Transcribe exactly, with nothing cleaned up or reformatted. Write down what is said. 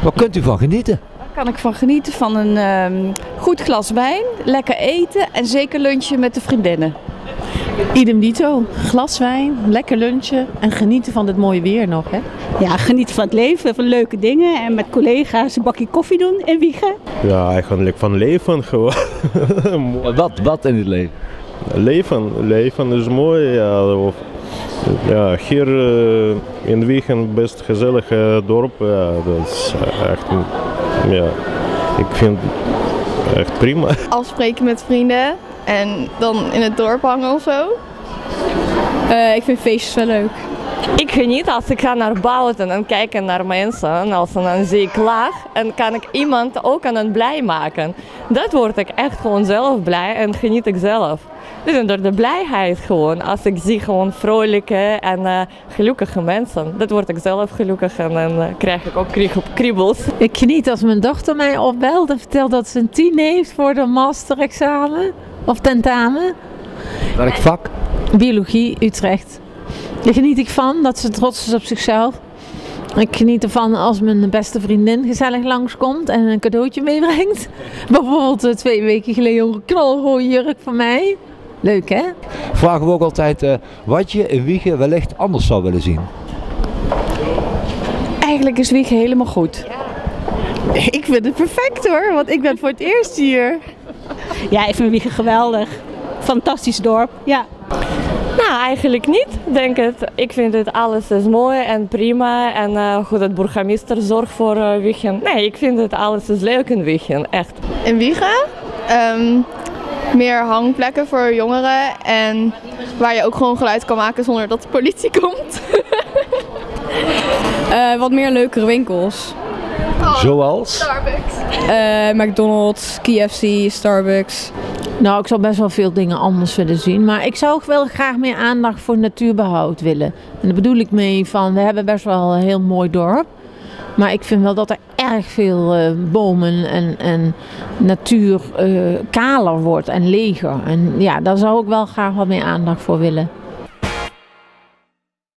Waar kunt u van genieten? Daar kan ik van genieten van een um, goed glas wijn, lekker eten en zeker lunchen met de vriendinnen. Idem dito, glas wijn, lekker lunchen en genieten van dit mooie weer nog. Hè? Ja, genieten van het leven, van leuke dingen en met collega's een bakje koffie doen in Wijchen. Ja, eigenlijk van leven gewoon. Wat, wat in het leven? Leven, leven is mooi. Ja, of, ja hier uh, in Wijchen best gezellig uh, dorp. Ja, dat is echt, ja, ik vind het echt prima. Afspreken met vrienden en dan in het dorp hangen of zo. Uh, ik vind feestjes wel leuk. Ik geniet als ik ga naar buiten en kijk naar mensen. En als dan zie ik lach en kan ik iemand ook aan het blij maken. Dat word ik echt gewoon zelf blij en geniet ik zelf. Dus door de blijheid gewoon, als ik zie gewoon vrolijke en uh, gelukkige mensen. Dat word ik zelf gelukkig en dan uh, krijg ik ook kriebels. Ik geniet als mijn dochter mij opbelt en vertelt dat ze een tien heeft voor de masterexamen of tentamen. Welk vak? Biologie, Utrecht. Daar geniet ik van, dat ze trots is op zichzelf. Ik geniet ervan als mijn beste vriendin gezellig langskomt en een cadeautje meebrengt. Bijvoorbeeld uh, twee weken geleden een knalrooie jurk van mij. Leuk hè? Vragen we ook altijd uh, wat je in Wijchen wellicht anders zou willen zien. Eigenlijk is Wijchen helemaal goed. Ik vind het perfect hoor, want ik ben voor het eerst hier. Ja, ik vind Wijchen geweldig. Fantastisch dorp, ja. Nou, eigenlijk niet, denk het. Ik vind het alles is mooi en prima en uh, goed dat burgemeester zorgt voor uh, Wijchen. Nee, ik vind het alles is leuk in Wijchen, echt. In Wijchen? Um, meer hangplekken voor jongeren en waar je ook gewoon geluid kan maken zonder dat de politie komt. uh, wat meer leukere winkels. Oh, Zoals? Starbucks. Uh, McDonald's, K F C, Starbucks. Nou, ik zou best wel veel dingen anders willen zien. Maar ik zou ook wel graag meer aandacht voor natuurbehoud willen. En daar bedoel ik mee van, we hebben best wel een heel mooi dorp. Maar ik vind wel dat er erg veel uh, bomen en, en natuur uh, kaler wordt en leger. En ja, daar zou ik wel graag wat meer aandacht voor willen.